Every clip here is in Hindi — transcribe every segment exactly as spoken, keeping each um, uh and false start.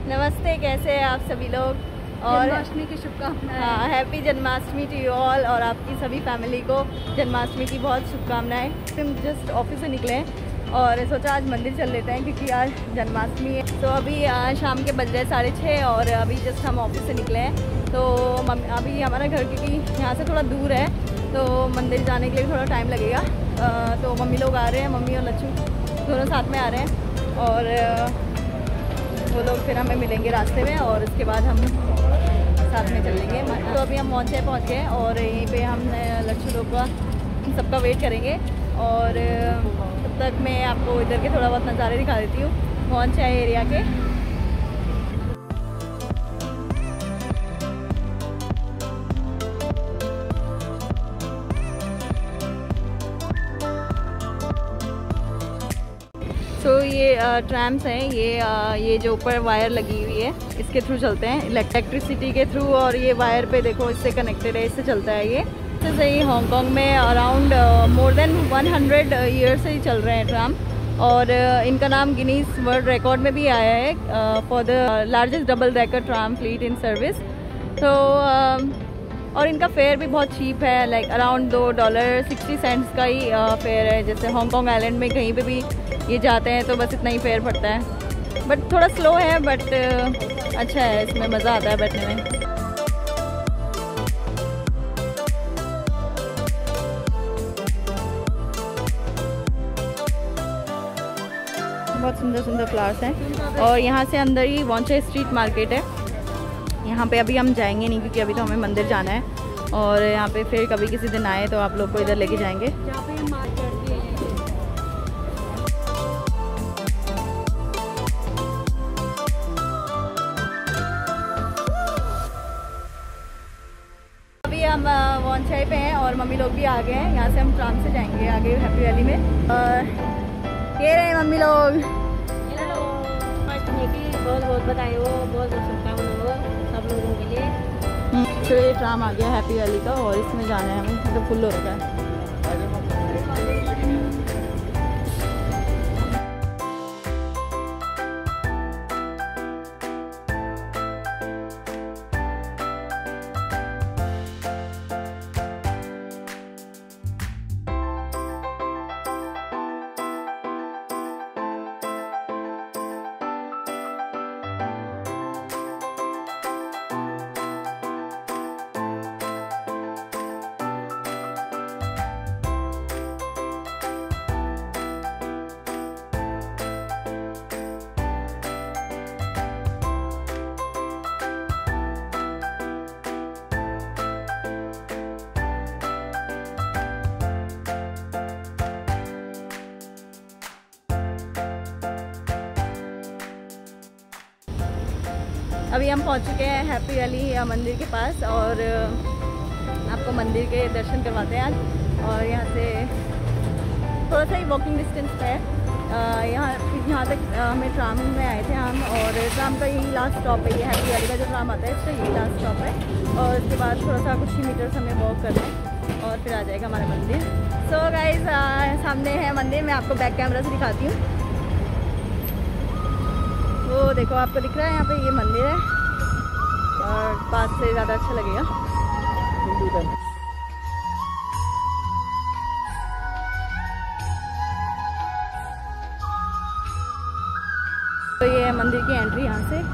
नमस्ते, कैसे हैं आप सभी लोग? और जन्माष्टमी की शुभकामनाएं। हाँ, happy Janmashtami to you all और आपकी सभी फैमिली को जन्माष्टमी की बहुत शुभकामनाएं। हम जस्ट ऑफिस से निकले हैं और सोचा आज मंदिर चल लेते हैं क्योंकि आज जन्माष्टमी है। तो अभी शाम के बज रहे साढ़े छः और अभी जस्ट हम ऑफिस से निकले हैं। तो अभी हमारा घर क्योंकि यहाँ से थोड़ा दूर है तो मंदिर जाने के लिए थोड़ा टाइम लगेगा। तो मम्मी लोग आ रहे हैं, मम्मी और लच्छू दोनों साथ में आ रहे हैं और वो लोग फिर हमें मिलेंगे रास्ते में और उसके बाद हम साथ में चलेंगे। तो अभी हम मोंचे पहुंच गए और यहीं पे हम लच्छू लोग का सबका वेट करेंगे और तब तक मैं आपको इधर के थोड़ा बहुत नज़ारे दिखा देती हूँ मोंचे एरिया के। तो ये ट्रैम्स हैं, ये आ, ये जो ऊपर वायर लगी हुई है इसके थ्रू चलते हैं, इलेक्ट्रिसिटी के थ्रू। और ये वायर पे देखो इससे कनेक्टेड है, इससे चलता है ये। जैसे ही हांगकांग में around more than hundred year से ही चल रहे हैं ट्राम और uh, इनका नाम गिनीज वर्ल्ड रिकॉर्ड में भी आया है for the largest double decker tram fleet in service. तो uh, और इनका फेयर भी बहुत चीप है, लाइक अराउंड दो डॉलर सिक्सटी सेंट्स का ही फेयर है। जैसे हांगकांग आइलैंड में कहीं पे भी ये जाते हैं तो बस इतना ही फेयर पड़ता है। बट थोड़ा स्लो है बट अच्छा है, इसमें मज़ा आता है बैठने में। बहुत सुंदर सुंदर फ्लावर्स हैं और यहाँ से अंदर ही मोंचे स्ट्रीट मार्केट है। यहाँ पे अभी हम जाएंगे नहीं क्योंकि अभी तो हमें मंदिर जाना है और यहाँ पे फिर कभी किसी दिन आए तो आप लोग को इधर लेके जाएंगे। अभी हम मोंचे पे हैं और मम्मी लोग भी आ गए हैं। यहाँ से हम ट्राम से जाएंगे आगे हैप्पी वैली में। और ये रहे मम्मी लोग। हेलो, बहुत बहुत बधाई हो, बहुत बहुत शुभकामनाएं हो सब लोगों के लिए। तो ये ट्राम आ गया हैप्पी वैली का और इसमें जाना है हमें, मतलब फुल हो रखा है। अभी हम पहुंच चुके हैं हैप्पी वैली मंदिर के पास और आपको मंदिर के दर्शन करवाते हैं आज। और यहाँ से थोड़ा सा ही वॉकिंग डिस्टेंस पे है। यहाँ यहाँ तक हमें ट्राम में आए थे हम और ट्राम का यही लास्ट स्टॉप है। ये हैप्पी वैली का जो ट्राम आता है इसका यही लास्ट स्टॉप है और उसके बाद थोड़ा सा कुछ ही मीटर्स हमें वॉक करना है और फिर आ जाएगा हमारा मंदिर। सो so गाइस, सामने है मंदिर, मैं आपको बैक कैमरा से दिखाती हूँ। वो देखो आपको दिख रहा है यहाँ पे ये मंदिर है और पास से ज़्यादा अच्छा लगेगा। तो ये मंदिर की एंट्री यहाँ से।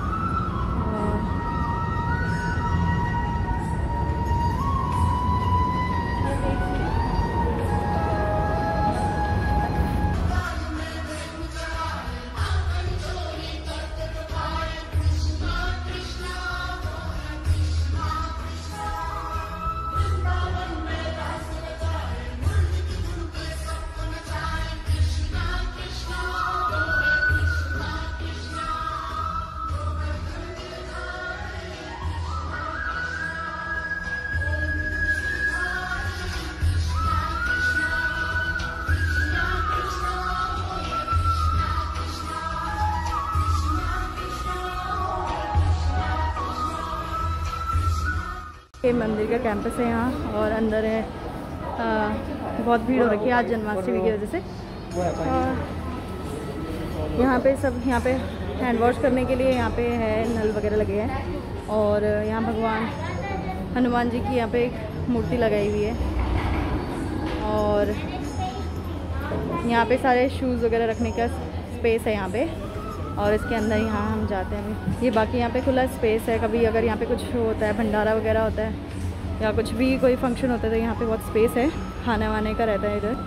ये मंदिर का कैंपस है यहाँ और अंदर है। आ, बहुत भीड़ हो रखी है आज जन्माष्टमी की वजह से। यहाँ पे सब यहाँ पे हैंड वॉश करने के लिए यहाँ पे है, नल वगैरह लगे हैं। और यहाँ भगवान हनुमान जी की यहाँ पे एक मूर्ति लगाई हुई है। और यहाँ पे सारे शूज़ वगैरह रखने का स्पेस है यहाँ पे। और इसके अंदर यहाँ हम जाते हैं अभी। ये बाकी यहाँ पे खुला स्पेस है, कभी अगर यहाँ पे कुछ होता है, भंडारा वगैरह होता है या कुछ भी कोई फंक्शन होता है तो यहाँ पे बहुत स्पेस है, खाने वाने का रहता है इधर।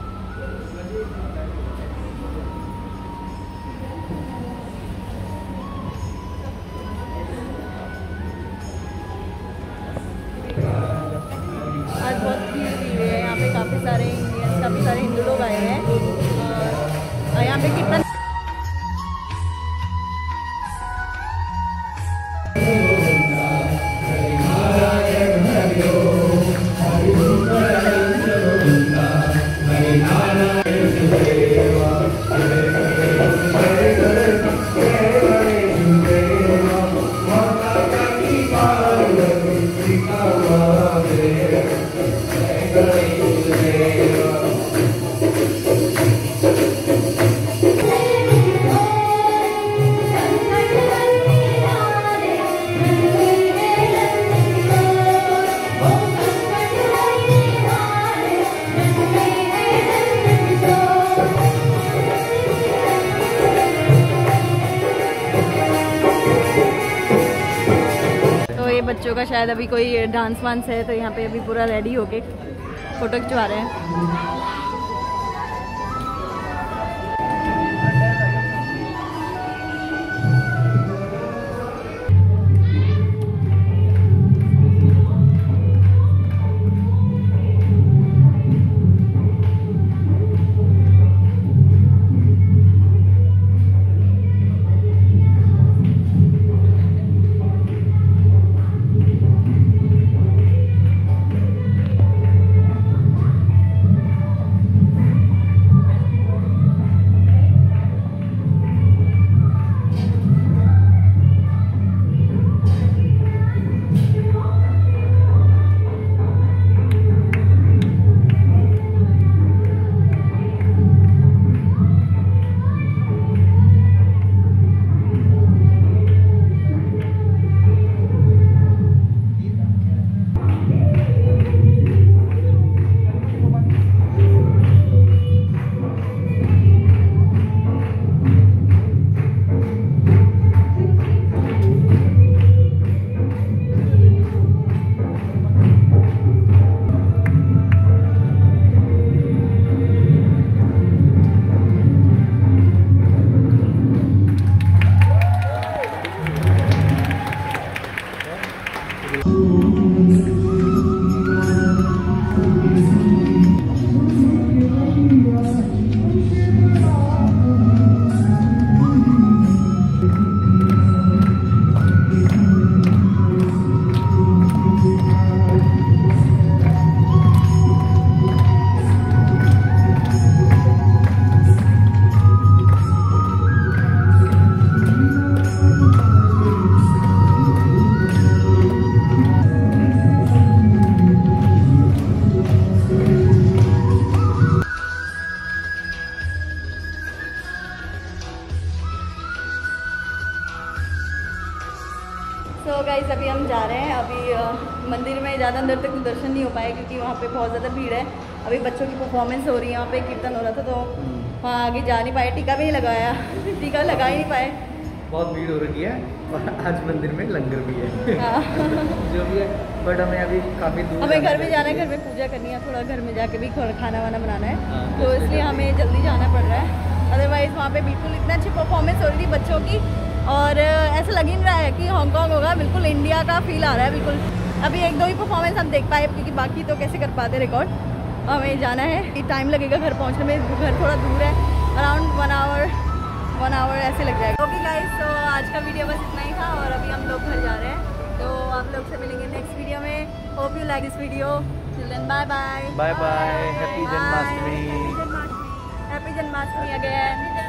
आज बहुत भीड़ भीड़ है यहाँ पे, काफ़ी सारे इंडियंस, काफ़ी सारे हिंदू लोग आए हैं। और यहाँ पे कितना बच्चों का शायद अभी कोई डांस वांस है तो यहाँ पे अभी पूरा रेडी होके फोटो खिंचवा रहे हैं। तो गाइस अभी हम जा रहे हैं। अभी आ, मंदिर में ज़्यादा अंदर तक दर्शन नहीं हो पाए क्योंकि वहाँ पे बहुत ज़्यादा भीड़ है। अभी बच्चों की परफॉर्मेंस हो रही है, वहाँ पे कीर्तन हो रहा था तो वहाँ आगे जा नहीं पाए, टीका भी नहीं लगाया टीका लगा ही नहीं पाए, बहुत भीड़ हो रही है। और आज मंदिर में लंगर भी है जो भी है, बट हमें अभी काफ़ी दूर हमें घर में जाना है, घर में पूजा करनी है, थोड़ा घर में जाके भी खाना वाना बनाना है, तो इसलिए हमें जल्दी जाना पड़ रहा है। अदरवाइज़ वहाँ पे बिल्कुल इतना अच्छी परफॉर्मेंस हो रही थी बच्चों की, और ऐसा लग ही नहीं रहा है कि हांगकांग होगा, बिल्कुल इंडिया का फील आ रहा है बिल्कुल। अभी एक दो ही परफॉर्मेंस हम देख पाए क्योंकि बाकी तो कैसे कर पाते रिकॉर्ड। हमें जाना है, टाइम लगेगा घर पहुँचने में, घर थोड़ा दूर है, around one hour one hour ऐसे लग जाएगा। ओके गाइस, तो आज का वीडियो बस इतना ही था और अभी हम लोग घर जा रहे हैं, तो आप लोग से मिलेंगे नेक्स्ट वीडियो में। Hope you like this video. Till then bye bye bye bye. Happy Janmashtami. Happy Janmashtami again.